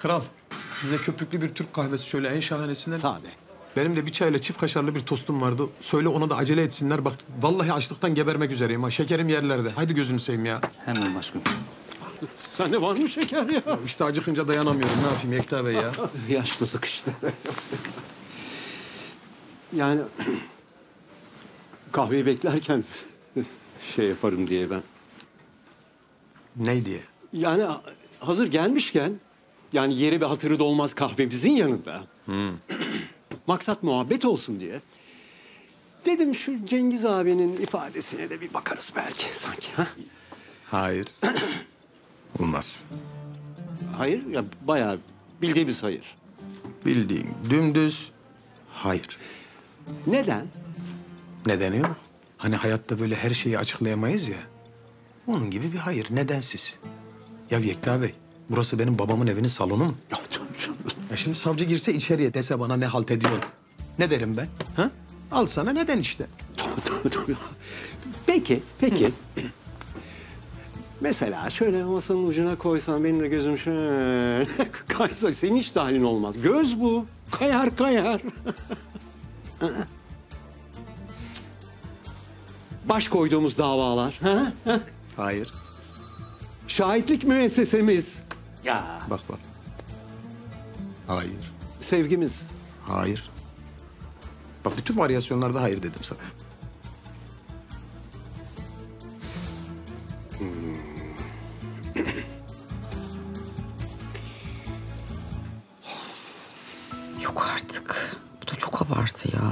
Kral, bize köpüklü bir Türk kahvesi şöyle en şahanesinden. Sade. Benim de bir çayla çift kaşarlı bir tostum vardı. Söyle ona da acele etsinler. Bak vallahi açlıktan gebermek üzereyim ha. Şekerim yerlerde. Haydi gözünü seveyim ya. Hemen başkanım. Sende var mı şeker ya? İşte acıkınca dayanamıyorum. Ne yapayım Yekta Bey ya? Yaşlılık işte. Yani kahveyi beklerken şey yaparım diye ben. Ne diye? Yani hazır gelmişken yani yeri ve hatırı da olmaz kahvemizin yanında. Maksat muhabbet olsun diye. Dedim şu Cengiz abinin ifadesine de bir bakarız belki sanki. Ha? Hayır. Olmaz. Hayır ya bayağı bildiğimiz hayır. Bildiğin dümdüz hayır. Neden? Nedeni yok. Hani hayatta böyle her şeyi açıklayamayız ya. Onun gibi bir hayır. Nedensiz. Ya Yekta Bey, burası benim babamın evinin salonu mu? Ya şimdi savcı girse içeriye dese bana ne halt ediyorsun? Ne derim ben? Ha? Al sana neden işte. Tabii. Peki. Mesela şöyle masanın ucuna koysan benim de gözüm şöyle kaysa senin hiç dahilin olmaz. Göz bu. Kayar. Baş koyduğumuz davalar. Ha? Hayır. Şahitlik müessesemiz. Ya. Bak. Hayır. Sevgimiz. Hayır. Bak bütün varyasyonlarda hayır dedim sana. Yok artık. Bu da çok abartı ya.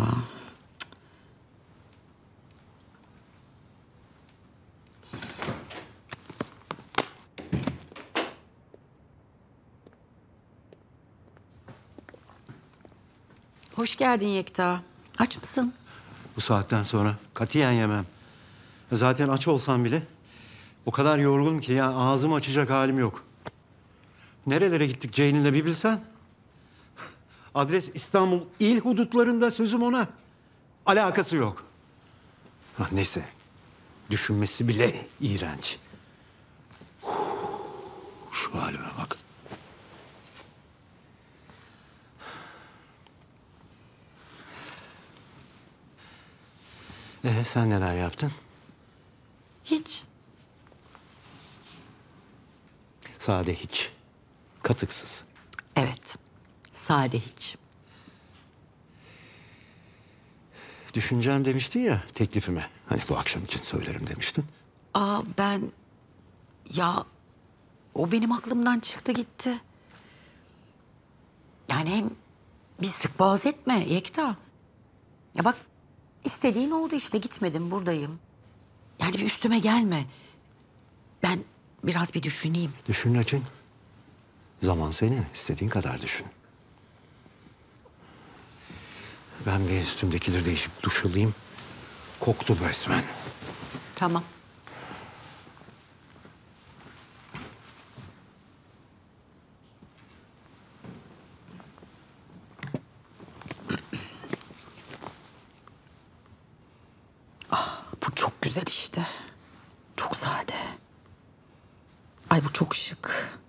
Hoş geldin Yekta. Aç mısın? Bu saatten sonra katiyen yemem. Zaten aç olsam bile o kadar yorgunum ki ya ağzımı açacak halim yok. Nerelere gittik Ceylin'le bir bilsen. Adres İstanbul il hudutlarında, sözüm ona. Alakası yok. Neyse. Düşünmesi bile iğrenç. Şu halime bak. Sen neler yaptın? Hiç. Sade hiç. Katıksız. Evet. Sade hiç. Düşüneceğim demiştin ya teklifime. Hani bu akşam için söylerim demiştin. Ya o benim aklımdan çıktı gitti. Yani hem bir sık boğaz etme Yekta. Ya bak istediğin oldu işte, gitmedim, buradayım. Yani bir üstüme gelme. Ben biraz bir düşüneyim. Düşün Laçin. Zaman senin. İstediğin kadar düşün. Ben bir üstümdekileri değişip duş alayım. Koktu resmen. Tamam. Bu çok güzel işte. Çok sade. Ay bu çok şık.